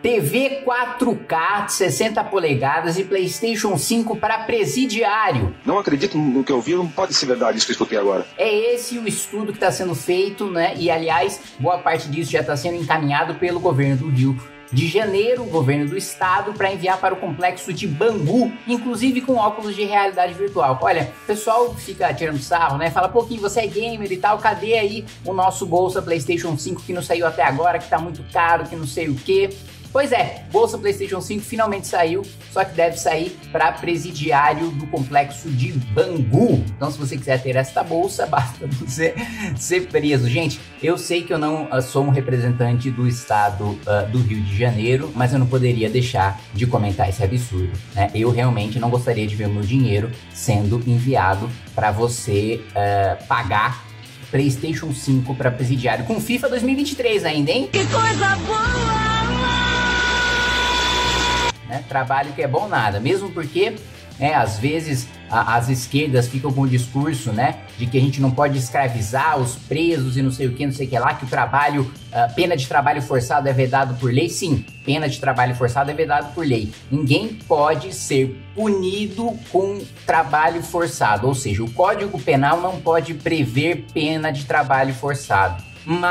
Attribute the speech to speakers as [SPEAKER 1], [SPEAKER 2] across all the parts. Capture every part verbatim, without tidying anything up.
[SPEAKER 1] T V quatro K sessenta polegadas e PlayStation cinco para presidiário.
[SPEAKER 2] Não acredito no que eu vi, não pode ser verdade isso que eu escutei agora.
[SPEAKER 1] É esse o estudo que está sendo feito, né? E aliás, boa parte disso já está sendo encaminhado pelo governo do Rio de Janeiro, o governo do estado, para enviar para o complexo de Bangu, inclusive com óculos de realidade virtual. Olha, o pessoal fica tirando sarro, né? Fala, pô, que você é gamer e tal, cadê aí o nosso bolsa PlayStation cinco que não saiu até agora, que tá muito caro, que não sei o quê? Pois é, bolsa PlayStation cinco finalmente saiu, só que deve sair para presidiário do complexo de Bangu. Então, se você quiser ter esta bolsa, basta você ser preso. Gente, eu sei que eu não uh, sou um representante do estado uh, do Rio de Janeiro, mas eu não poderia deixar de comentar esse absurdo, né? Eu realmente não gostaria de ver o meu dinheiro sendo enviado para você uh, pagar PlayStation cinco para presidiário com FIFA dois mil e vinte e três ainda, hein?
[SPEAKER 3] Que coisa boa!
[SPEAKER 1] Né? Trabalho que é bom nada, mesmo porque é, às vezes a, as esquerdas ficam com o discurso, né, de que a gente não pode escravizar os presos e não sei o que, não sei o que lá, que o trabalho, a pena de trabalho forçado é vedado por lei. Sim, pena de trabalho forçado é vedado por lei. Ninguém pode ser punido com trabalho forçado, ou seja, o Código Penal não pode prever pena de trabalho forçado.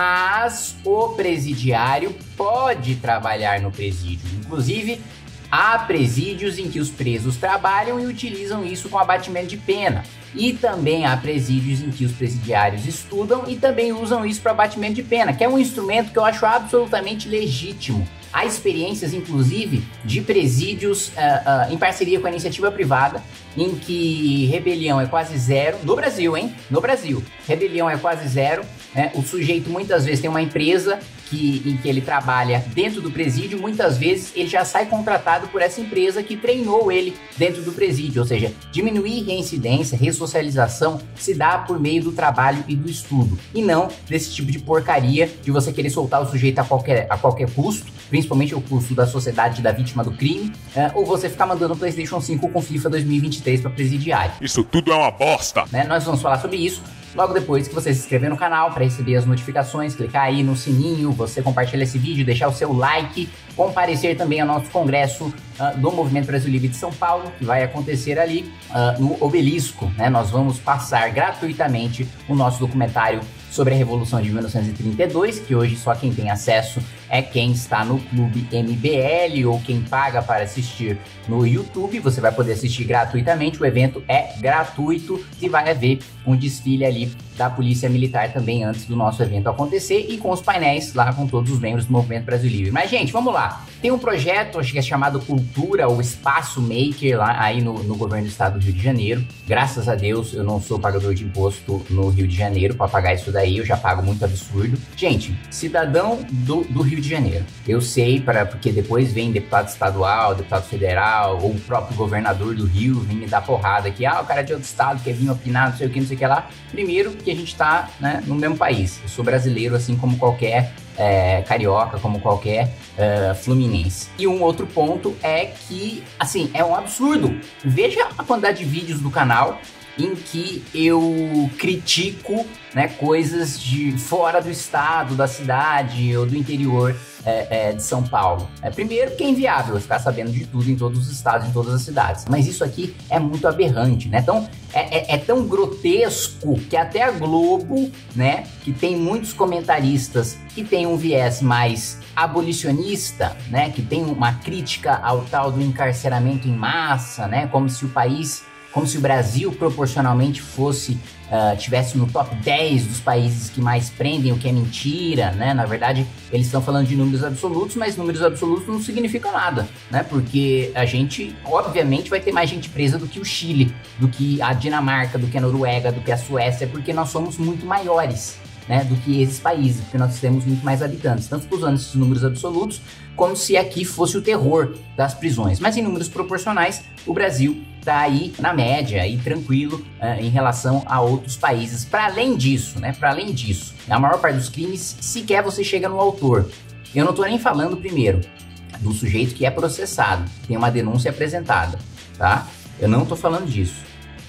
[SPEAKER 1] Mas o presidiário pode trabalhar no presídio. Inclusive, há presídios em que os presos trabalham e utilizam isso com abatimento de pena. E também há presídios em que os presidiários estudam e também usam isso para abatimento de pena, que é um instrumento que eu acho absolutamente legítimo. Há experiências, inclusive, de presídios uh, uh, em parceria com a iniciativa privada, em que rebelião é quase zero, no Brasil, hein? No Brasil, rebelião é quase zero, né? O sujeito muitas vezes tem uma empresa que, em que ele trabalha dentro do presídio, muitas vezes ele já sai contratado por essa empresa que treinou ele dentro do presídio, ou seja, diminuir reincidência, ressocialização se dá por meio do trabalho e do estudo, e não desse tipo de porcaria de você querer soltar o sujeito a qualquer, a qualquer custo, principalmente o custo da sociedade da vítima do crime, é, ou você ficar mandando o PlayStation cinco com FIFA dois mil e vinte e três para presidiário.
[SPEAKER 4] Isso tudo é uma bosta!
[SPEAKER 1] Né? Nós vamos falar sobre isso logo depois que você se inscrever no canal para receber as notificações, clicar aí no sininho, você compartilhar esse vídeo, deixar o seu like, comparecer também ao nosso congresso uh, do Movimento Brasil Livre de São Paulo, que vai acontecer ali uh, no Obelisco, né? Nós vamos passar gratuitamente o nosso documentário sobre a Revolução de mil novecentos e trinta e dois, que hoje só quem tem acesso é quem está no Clube M B L ou quem paga para assistir no YouTube. Você vai poder assistir gratuitamente, o evento é gratuito e vai haver um desfile ali da Polícia Militar também antes do nosso evento acontecer e com os painéis lá com todos os membros do Movimento Brasil Livre. Mas, gente, vamos lá. Tem um projeto, acho que é chamado Cultura ou Espaço Maker lá aí no, no governo do estado do Rio de Janeiro. Graças a Deus eu não sou pagador de imposto no Rio de Janeiro para pagar isso daí, eu já pago muito absurdo. Gente, cidadão do, do Rio de Janeiro, eu sei, para porque depois vem deputado estadual, deputado federal ou o próprio governador do Rio vem me dar porrada aqui, ah, o cara é de outro estado quer vir opinar, não sei o que, não sei o que lá. Primeiro, que a gente tá, né, no mesmo país. Eu sou brasileiro, assim como qualquer é, carioca, como qualquer é, fluminense. E um outro ponto é que, assim, é um absurdo. Veja a quantidade de vídeos do canal em que eu critico, né, coisas de fora do estado, da cidade ou do interior é, é, de São Paulo. É, primeiro que é inviável ficar sabendo de tudo em todos os estados, em todas as cidades. Mas isso aqui é muito aberrante, né? Então, é, é, é tão grotesco que até a Globo, né, que tem muitos comentaristas que tem um viés mais abolicionista, né, que tem uma crítica ao tal do encarceramento em massa, né, como se o país... como se o Brasil proporcionalmente fosse, uh, tivesse no top dez dos países que mais prendem, o que é mentira, né? Na verdade, eles estão falando de números absolutos, mas números absolutos não significam nada, né? Porque a gente, obviamente, vai ter mais gente presa do que o Chile, do que a Dinamarca, do que a Noruega, do que a Suécia, porque nós somos muito maiores, né, do que esses países, porque nós temos muito mais habitantes. Então, fico usando esses números absolutos como se aqui fosse o terror das prisões. Mas em números proporcionais, o Brasil está aí na média e tranquilo uh, em relação a outros países. Para além disso, né, para além disso, a maior parte dos crimes, sequer você chega no autor. Eu não estou nem falando, primeiro, do sujeito que é processado, tem uma denúncia apresentada, tá? Eu não estou falando disso.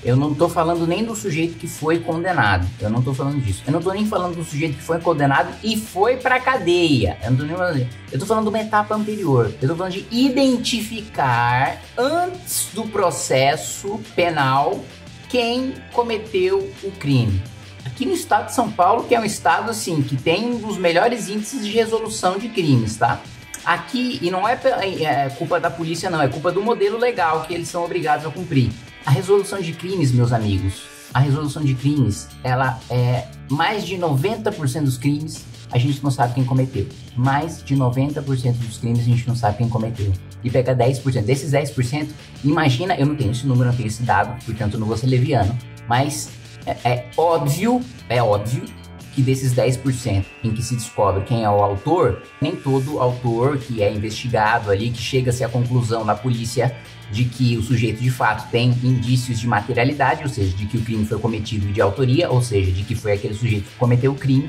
[SPEAKER 1] Eu não tô falando nem do sujeito que foi condenado. Eu não tô falando disso. Eu não tô nem falando do sujeito que foi condenado e foi pra cadeia. Eu não tô nem falando disso. Eu tô falando de uma etapa anterior. Eu tô falando de identificar, antes do processo penal, quem cometeu o crime. Aqui no estado de São Paulo, que é um estado, assim, que tem um dos melhores índices de resolução de crimes, tá? Aqui, e não é, é culpa da polícia, não. É culpa do modelo legal que eles são obrigados a cumprir. A resolução de crimes, meus amigos, a resolução de crimes, ela é mais de noventa por cento dos crimes, a gente não sabe quem cometeu. Mais de noventa por cento dos crimes a gente não sabe quem cometeu. E pega dez por cento. Desses dez por cento, imagina, eu não tenho esse número, não tenho esse dado, portanto eu não vou ser leviano, mas é, é óbvio, é óbvio que desses dez por cento em que se descobre quem é o autor, nem todo autor que é investigado ali, que chega-se à conclusão da polícia de que o sujeito de fato tem indícios de materialidade, ou seja, de que o crime foi cometido de autoria, ou seja, de que foi aquele sujeito que cometeu o crime,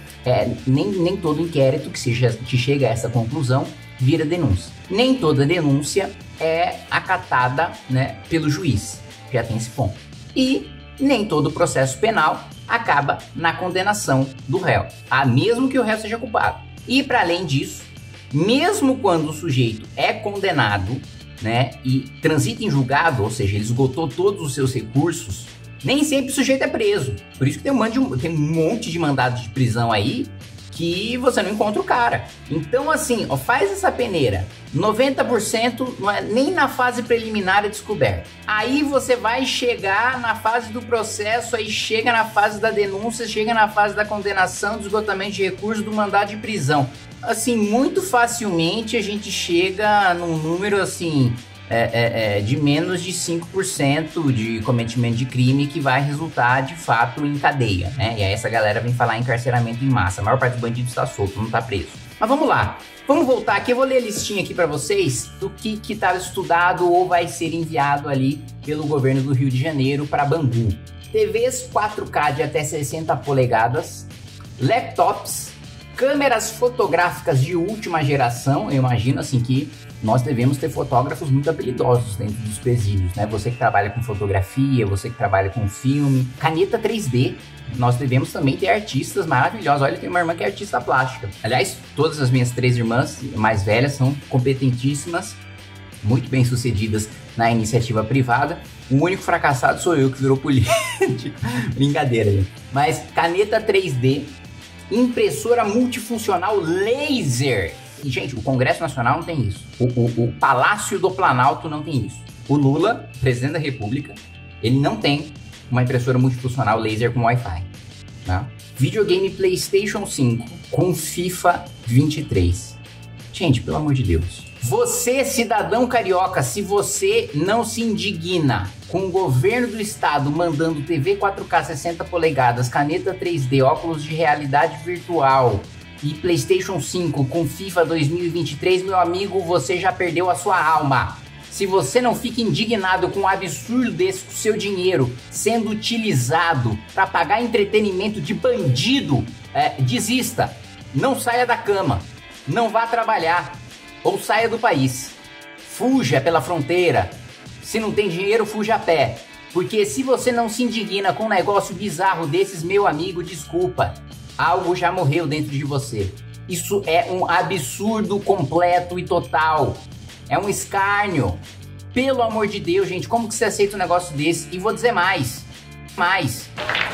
[SPEAKER 1] é, nem, nem todo inquérito que, seja, que chega a essa conclusão vira denúncia. Nem toda denúncia é acatada, né, pelo juiz, já tem esse ponto. E nem todo processo penal acaba na condenação do réu, ah, mesmo que o réu seja culpado. E para além disso, mesmo quando o sujeito é condenado, né, e transita em julgado, ou seja, ele esgotou todos os seus recursos, nem sempre o sujeito é preso. Por isso que tem um monte de, tem um monte de mandados de prisão aí que você não encontra o cara. Então, assim, ó, faz essa peneira. noventa por cento não é nem na fase preliminar é descoberto. Aí você vai chegar na fase do processo, aí chega na fase da denúncia, chega na fase da condenação, do esgotamento de recursos, do mandado de prisão. Assim, muito facilmente a gente chega num número, assim, é, é, é, de menos de cinco por cento de cometimento de crime que vai resultar, de fato, em cadeia, né? E aí essa galera vem falar em encarceramento em massa. A maior parte dos bandidos está solto, não está preso. Mas vamos lá. Vamos voltar aqui. Eu vou ler a listinha aqui para vocês do que que está estudado ou vai ser enviado ali pelo governo do Rio de Janeiro para Bangu. T Vs quatro K de até sessenta polegadas, laptops, câmeras fotográficas de última geração. Eu imagino assim que nós devemos ter fotógrafos muito habilidosos dentro dos presídios, né? Você que trabalha com fotografia, você que trabalha com filme, caneta três D. Nós devemos também ter artistas maravilhosos. Olha, tem uma irmã que é artista plástica. Aliás, todas as minhas três irmãs mais velhas são competentíssimas, muito bem sucedidas na iniciativa privada. O único fracassado sou eu, que virou político. Brincadeira, gente. Mas caneta três D, impressora multifuncional laser. E, gente, o Congresso Nacional não tem isso. O, o, o Palácio do Planalto não tem isso. O Lula, presidente da República, ele não tem uma impressora multifuncional laser com Wi-Fi. Né? Videogame PlayStation cinco com FIFA vinte e três. Gente, pelo amor de Deus. Você, cidadão carioca, se você não se indigna com o governo do estado mandando T V quatro K sessenta polegadas, caneta três D, óculos de realidade virtual e PlayStation cinco com FIFA dois mil e vinte e três, meu amigo, você já perdeu a sua alma. Se você não fica indignado com um absurdo desse, com o seu dinheiro sendo utilizado para pagar entretenimento de bandido, é, desista. Não saia da cama. Não vá trabalhar. Ou saia do país. Fuja pela fronteira. Se não tem dinheiro, fuja a pé. Porque se você não se indigna com um negócio bizarro desses, meu amigo, desculpa. Algo já morreu dentro de você. Isso é um absurdo completo e total. É um escárnio. Pelo amor de Deus, gente, como que você aceita um negócio desse? E vou dizer mais. Mais.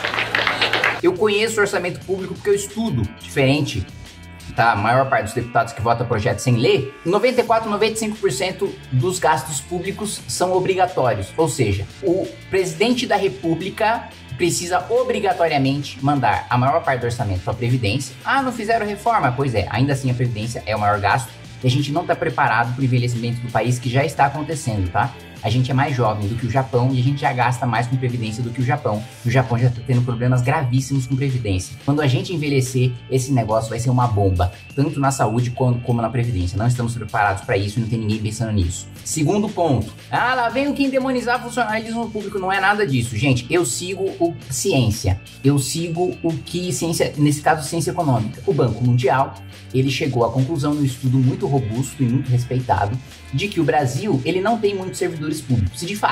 [SPEAKER 1] Eu conheço o orçamento público porque eu estudo diferente. Tá? A maior parte dos deputados que votam projeto sem ler, noventa e quatro, noventa e cinco por cento dos gastos públicos são obrigatórios. Ou seja, o presidente da República precisa obrigatoriamente mandar a maior parte do orçamento para a Previdência. Ah, não fizeram reforma? Pois é, ainda assim a Previdência é o maior gasto. E a gente não está preparado para o envelhecimento do país que já está acontecendo, tá? A gente é mais jovem do que o Japão e a gente já gasta mais com Previdência do que o Japão. O Japão já está tendo problemas gravíssimos com Previdência. Quando a gente envelhecer, esse negócio vai ser uma bomba, tanto na saúde como, como na Previdência. Não estamos preparados para isso e não tem ninguém pensando nisso. Segundo ponto. Ah, lá vem o que demonizar funcionalismo público. Não é nada disso. Gente, eu sigo o ciência. Eu sigo o que ciência, nesse caso, ciência econômica. O Banco Mundial, ele chegou à conclusão num estudo muito robusto e muito respeitado de que o Brasil, ele não tem muitos servidores públicos. E de fato,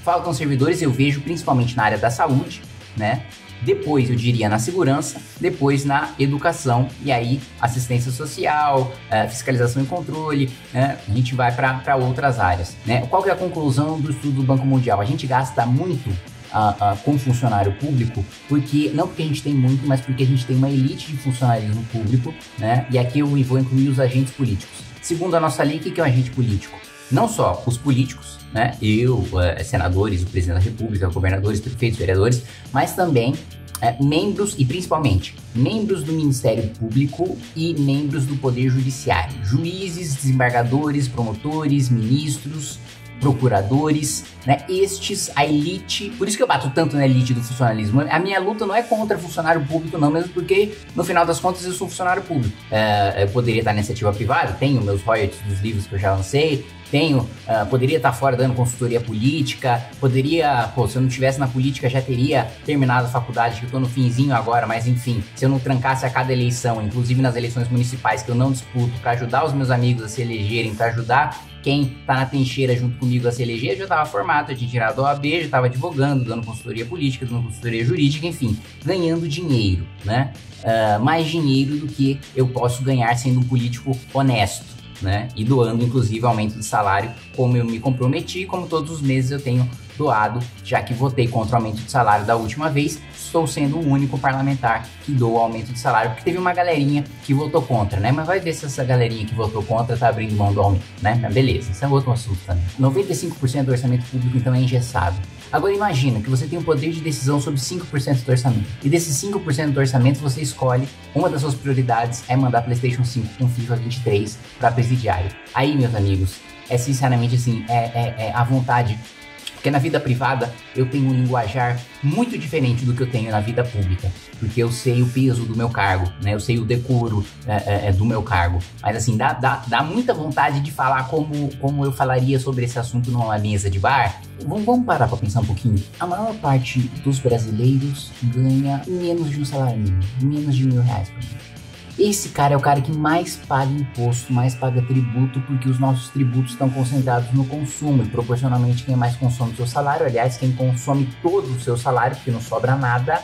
[SPEAKER 1] Faltam servidores, eu vejo principalmente na área da saúde, né? Depois eu diria na segurança, depois na educação e aí assistência social, uh, fiscalização e controle, né? A gente vai para outras áreas, né? Qual que é a conclusão do estudo do Banco Mundial? A gente gasta muito uh, uh, com funcionário público, porque não porque a gente tem muito, mas porque a gente tem uma elite de funcionarismo público, né? E aqui eu vou incluir os agentes políticos. Segundo a nossa lei, o que é um agente político? Não só os políticos, né? Eu, uh, senadores, o presidente da república, governadores, prefeitos, vereadores, mas também uh, membros e principalmente membros do Ministério Público e membros do Poder Judiciário, juízes, desembargadores, promotores, ministros, procuradores, né? Estes, a elite, por isso que eu bato tanto na elite do funcionalismo. A minha luta não é contra funcionário público não, mesmo porque no final das contas eu sou funcionário público. É, eu poderia estar na iniciativa privada, tenho meus royalties dos livros que eu já lancei, tenho, uh, poderia estar fora dando consultoria política, poderia, pô, se eu não estivesse na política já teria terminado a faculdade, que eu tô no finzinho agora, mas enfim, se eu não trancasse a cada eleição, inclusive nas eleições municipais que eu não disputo, para ajudar os meus amigos a se elegerem, para ajudar quem tá na trincheira junto comigo a se eleger, eu já tava formado, eu tinha tirado a O A B, já tava advogando, dando consultoria política, dando consultoria jurídica, enfim, ganhando dinheiro, né? Uh, mais dinheiro do que eu posso ganhar sendo um político honesto, né? E doando, inclusive, aumento de salário, como eu me comprometi, como todos os meses eu tenho doado, já que votei contra o aumento de salário da última vez, estou sendo o único parlamentar que dou o aumento de salário, porque teve uma galerinha que votou contra, né? Mas vai ver se essa galerinha que votou contra tá abrindo mão do aumento, né? Mas beleza, isso é outro assunto também. noventa e cinco por cento do orçamento público, então, é engessado. Agora imagina que você tem um poder de decisão sobre cinco por cento do orçamento. E desses cinco por cento do orçamento você escolhe, uma das suas prioridades é mandar PlayStation cinco com FIFA vinte e três para presidiário. Aí, meus amigos, é sinceramente assim, é, é, é a vontade. Porque na vida privada eu tenho um linguajar muito diferente do que eu tenho na vida pública. Porque eu sei o peso do meu cargo, né? Eu sei o decoro é, é, do meu cargo. Mas assim, dá, dá, dá muita vontade de falar como, como eu falaria sobre esse assunto numa mesa de bar. Vamos, vamos parar pra pensar um pouquinho. A maior parte dos brasileiros ganha menos de um salário mínimo. Menos de mil reais por mês. Esse cara é o cara que mais paga imposto, mais paga tributo, porque os nossos tributos estão concentrados no consumo e proporcionalmente quem mais consome o seu salário, aliás, quem consome todo o seu salário, porque não sobra nada,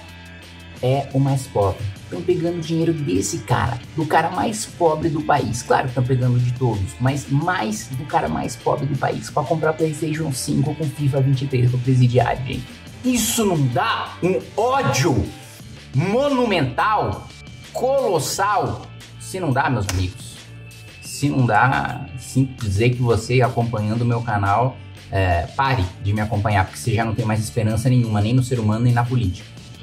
[SPEAKER 1] é o mais pobre. Estão pegando dinheiro desse cara, do cara mais pobre do país. Claro que estão pegando de todos, mas mais do cara mais pobre do país, para comprar PlayStation cinco com FIFA vinte e três pro presidiário, gente. Isso não dá um ódio monumental, colossal? Se não dá, meus amigos, se não dá, sinto dizer que você acompanhando o meu canal, é, pare de me acompanhar, porque você já não tem mais esperança nenhuma, nem no ser humano, nem na política.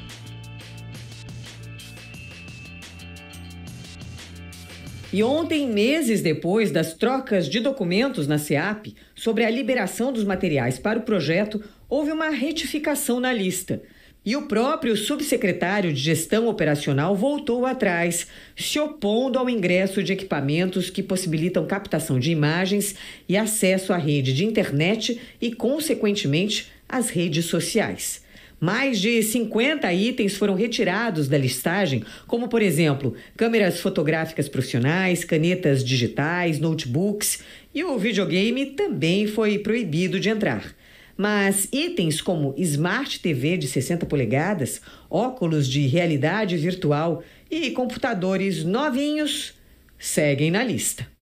[SPEAKER 3] E ontem, meses depois das trocas de documentos na SEAP sobre a liberação dos materiais para o projeto, houve uma retificação na lista. E o próprio subsecretário de Gestão Operacional voltou atrás, se opondo ao ingresso de equipamentos que possibilitam captação de imagens e acesso à rede de internet e, consequentemente, às redes sociais. Mais de cinquenta itens foram retirados da listagem, como, por exemplo, câmeras fotográficas profissionais, canetas digitais, notebooks, e o videogame também foi proibido de entrar. Mas itens como Smart T V de sessenta polegadas, óculos de realidade virtual e computadores novinhos seguem na lista.